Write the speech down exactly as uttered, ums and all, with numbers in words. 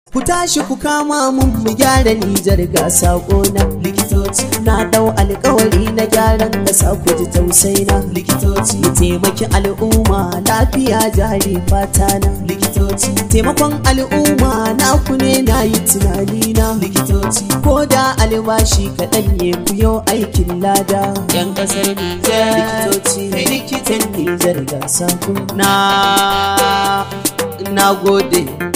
Ku tashi ku kama mun mu gyara Nijar ga sako na likitoci, na dau alƙawari na gyaran ƙasa ku ji tausayi na likitoci, mu taimaki al'umma lafiya jari fata na likitoci, taimakon al'umma na ku ne na yi tunani na likitoci, ko da albashi kaɗan ne ku yau aikin lada yan ƙasar Nijar likitoci, likitan Nijar ga sako na na gode.